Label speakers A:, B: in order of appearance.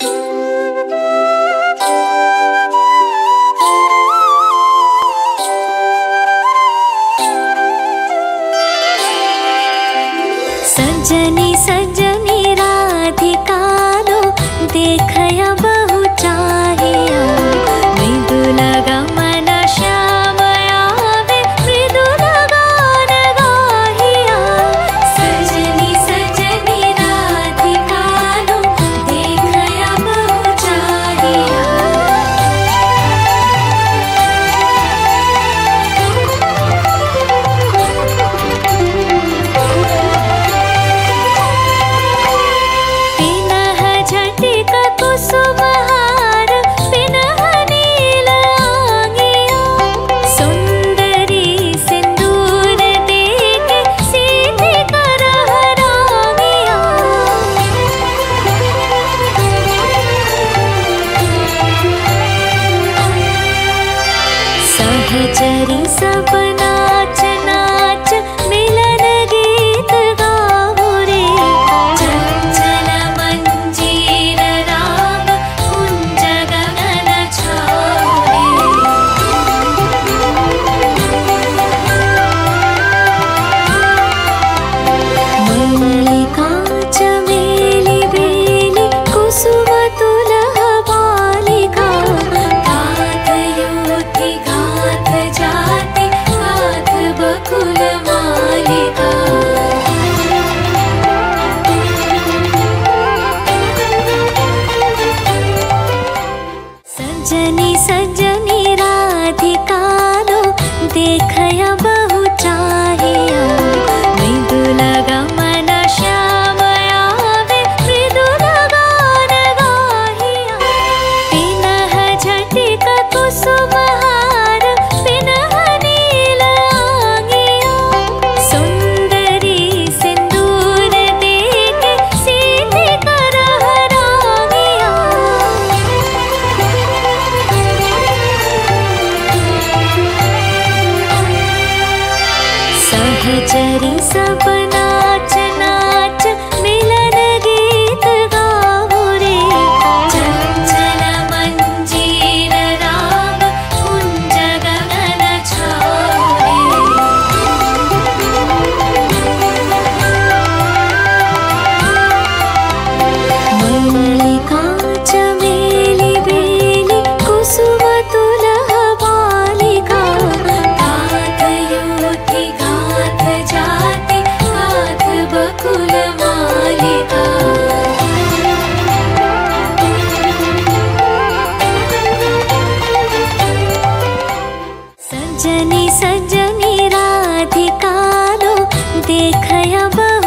A: सजनी सजनी राधिका लो देखया बहु चाहिया मृदुल गमन श्याम आवे मृदुल गान गाहिया सजनी सजनी राधिका लो देखया बहु चाहिया कुसुमहार पिनह नील आंगिया सुंदरी सिंदूर देके सीधे करह रागिया सहचरी सब नाच नाच मिलन गीत गाओ रे चंचल मंजीर राग कुंज गगन छाओ रे मल्लिका चमेली बेली कुसुम तुलह बालिका गात युति गात जाति गात बकुल मालिका सजनी सजनी राधिका लो देखया बहु चाहिया मृदुल गमन श्याम आवे मृदुल गान गाहिया पिनह झटिक कुसुमहार पिनह नील आंगिया सुंदरी सिंदूर देके सीधे करह रागिया सहचरी सब नाच नाच मिलन गीत गाओ रे चंचल मंजीर राग कुंज गगन छाओ रे मल्लिका चमेली बेली कुसुम तुलह बालिका गात युति गात जाति गात बकुल मालिका सजनी सजनी राधिका लो देखया बहु